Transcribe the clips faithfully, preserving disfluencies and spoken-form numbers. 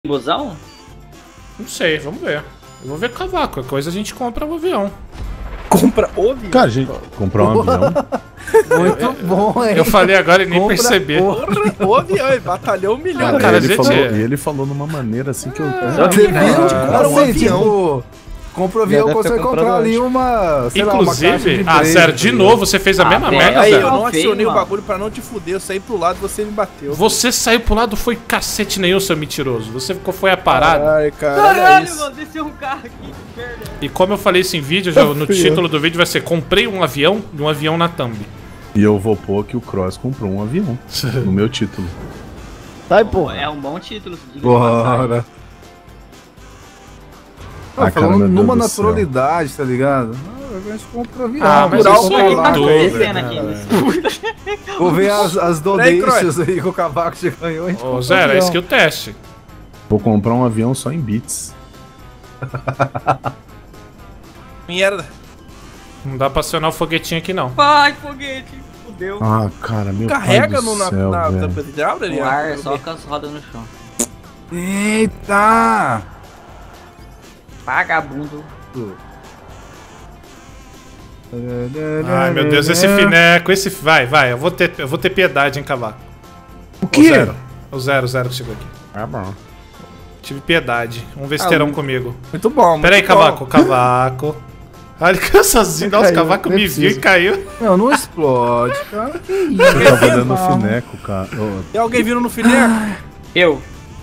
Busão? Não sei, vamos ver. Eu vou ver cavaco, qualquer coisa a gente compra o avião. Compra o avião? Cara, a gente comprar um avião. Muito bom, hein? Eu falei agora e nem Compra percebi. O, o avião, ele batalhou um milhão. Ah, cara, ele, gente, falou, é. e ele falou numa maneira assim que eu. Você viu? compra um Assim, avião. tipo, compra o avião, deve ter consegue comprar comprado ali antes. uma, sei lá, uma caixa Inclusive, de ah, breja, Zero, de tá novo você fez a Ah, mesma velho, merda, Aí, Zero. eu não Feio, acionei o mano. bagulho pra não te fuder, eu saí pro lado e você me bateu. Você saiu pro lado, foi cacete nenhum, seu mentiroso. Você ficou, foi a parada. Ai, cara, olha Caralho, isso. mano, desceu um carro aqui, que merda. E como eu falei isso em vídeo, já, no título do vídeo vai ser comprei um avião e um avião na thumb. E eu vou pôr que o Cross comprou um avião no meu título. Sai, porra. É um bom título. diga de passagem. Bora. Ah, Ah, cara, falando meu Deus numa do céu. naturalidade, tá ligado? Ah, a gente compra o avião. Ah, mas Natural, isso aí cavaco, tudo, Descendo né, aqui. cara? nesse- Vou ver as, as Peraí, donations aí que o Cavaco já ganhou. a gente Ô, compra o Zero, é avião. skill teste. Vou comprar um avião só em bits. Merda. Não dá pra acionar o foguetinho aqui, não. Vai, foguete. Fudeu. Ah, cara, meu Carrega pai do no, na, céu, na velho. tampa de abre ali. O ó. ar é só com as rodas no chão. Eita! Vagabundo. Ai, meu Deus, esse fineco, esse... Vai, vai, eu vou ter, eu vou ter piedade, hein, cavaco. O O quê? Zero. O Zero, o Zero que chegou aqui. Ah, bom. Tive piedade. Vamos ver se terão comigo. Muito bom, muito Pera aí, bom. cavaco, cavaco. Olha, ele caiu sozinho. Nossa, o caiu, cavaco nem me viu e precisa. caiu. Não, não explode, cara. Que isso? Eu tava dando fineco, cara. Ô, Tem alguém vindo no fineco? Eu.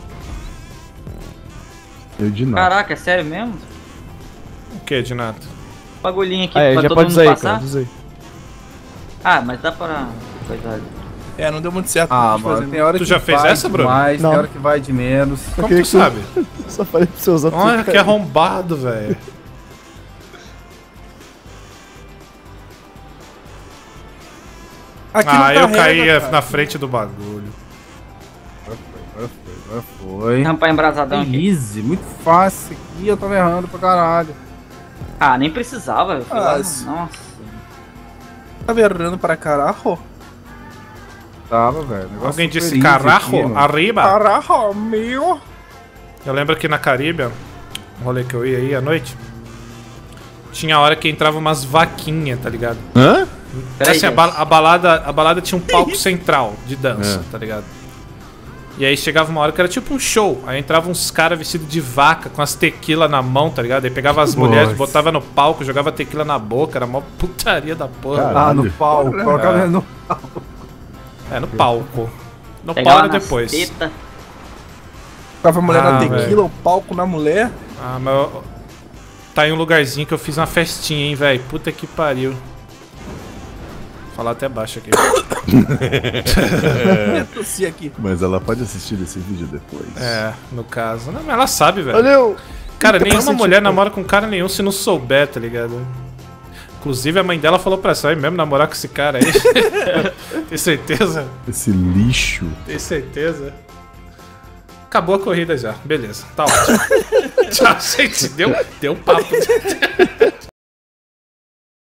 eu de nada. Caraca, é sério mesmo? O que, Dinato? Bagulhinho aqui Aí, pra já todo pode mundo dizer aí, passar? cara. Diz aí. Ah, mas dá pra... Coitado. É, não deu muito certo. Ah, tô mano, fazendo. tem hora Tu que já fez vai essa, Bruno? mais, Não. tem hora que vai de menos. Como queria tu que tu- sabe? Só falei pra você usar Olha tudo. que arrombado, velho. Aqui Ah, não eu carrega, caí cara. na frente do bagulho. Agora foi, agora foi. Rampa embrasadão aqui. Easy, muito fácil aqui, eu tava errando pra caralho. Ah, nem precisava. Eu fui Ah, lá. isso. Nossa. Tá errando para caralho? Tava, velho. negócio Alguém super disse easy carrajo? aqui, mano. Arriba? Caralho, meu. Eu lembro que na Caribe, um rolê que eu ia aí à noite, tinha hora que entrava umas vaquinhas, tá ligado? Hã? Peraí, Assim, a, gente. ba- a balada, a balada tinha um palco central de dança, tá ligado? E aí chegava uma hora que era tipo um show. Aí entravam uns caras vestidos de vaca, com as tequila na mão, tá ligado? Aí pegava as mulheres, botava no palco, jogava tequila na boca, era mó putaria da porra. Cara. Ah, no palco. Colocava no... É, no palco. No Pegava palco era nas depois. teta. Ficava a mulher Ah, na tequila, velho. o palco na mulher. Ah, mas eu- tá em um lugarzinho que eu fiz uma festinha, hein, velho. Puta que pariu. Vou falar até baixo aqui. Eu tossi aqui. Mas ela pode assistir esse vídeo depois. É, no caso. Não, mas ela sabe, velho. Valeu! Cara, nenhuma Cacete, mulher pô. namora com cara nenhum se não souber, tá ligado? Inclusive a mãe dela falou pra essa aí mesmo namorar com esse cara aí. Tem certeza? Esse lixo. Tem certeza? Acabou a corrida já. Beleza, tá ótimo. Tchau, gente. Deu, deu papo.